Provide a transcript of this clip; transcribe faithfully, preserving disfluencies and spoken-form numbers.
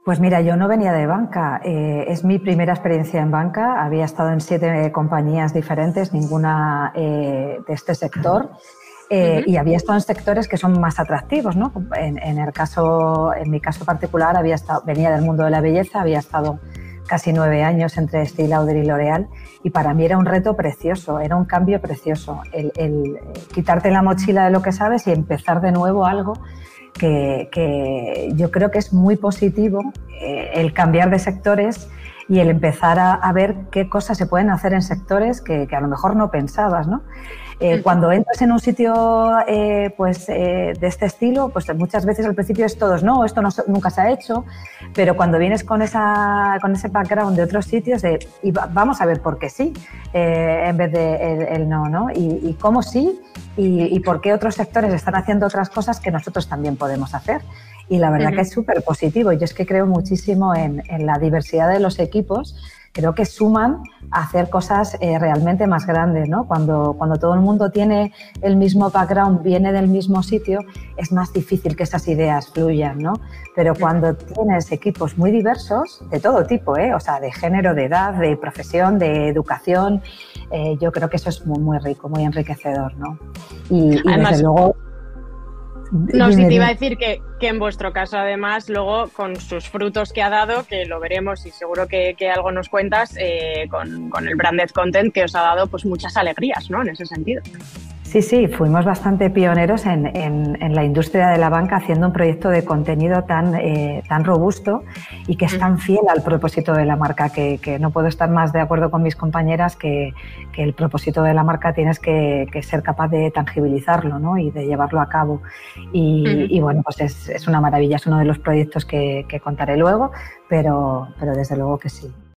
Pues mira, yo no venía de banca, eh, es mi primera experiencia en banca, había estado en siete compañías diferentes, ninguna eh, de este sector, eh, Ujú. y había estado en sectores que son más atractivos, ¿no? En, en el caso, en mi caso particular, había estado, venía del mundo de la belleza, había estado casi nueve años entre Estée Lauder y L'Oréal, y para mí era un reto precioso, era un cambio precioso, el, el quitarte la mochila de lo que sabes y empezar de nuevo algo. Que, que yo creo que es muy positivo eh, el cambiar de sectores y el empezar a, a ver qué cosas se pueden hacer en sectores que, que a lo mejor no pensabas, ¿no? Eh, Ujú. cuando entras en un sitio eh, pues, eh, de este estilo, pues muchas veces al principio es todos, no, esto no, nunca se ha hecho, pero cuando vienes con, esa, con ese background de otros sitios, de, y va, vamos a ver por qué sí, eh, en vez de el, el no, ¿no? Y, y cómo sí, y, y por qué otros sectores están haciendo otras cosas que nosotros también podemos hacer. Y la verdad Ujú. que es súper positivo. Yo es que creo muchísimo en, en la diversidad de los equipos. Creo que suman a hacer cosas eh, realmente más grandes, ¿no? Cuando, cuando todo el mundo tiene el mismo background, viene del mismo sitio, es más difícil que esas ideas fluyan, ¿no? Pero cuando tienes equipos muy diversos, de todo tipo, ¿eh? O sea, de género, de edad, de profesión, de educación, eh, yo creo que eso es muy, muy rico, muy enriquecedor, ¿no? Y, y desde Además, luego... no, sí Dime, te iba a dime. decir que, que en vuestro caso, además, luego con sus frutos que ha dado, que lo veremos y seguro que, que algo nos cuentas, eh, con, con el branded content que os ha dado pues muchas alegrías, ¿no? En ese sentido. Sí, sí, fuimos bastante pioneros en, en, en la industria de la banca haciendo un proyecto de contenido tan, eh, tan robusto y que es tan fiel al propósito de la marca que, que no puedo estar más de acuerdo con mis compañeras que, que el propósito de la marca tienes que, que ser capaz de tangibilizarlo, ¿no? Y de llevarlo a cabo. Y, Uh-huh. y bueno, pues es, es una maravilla, es uno de los proyectos que, que contaré luego, pero, pero desde luego que sí.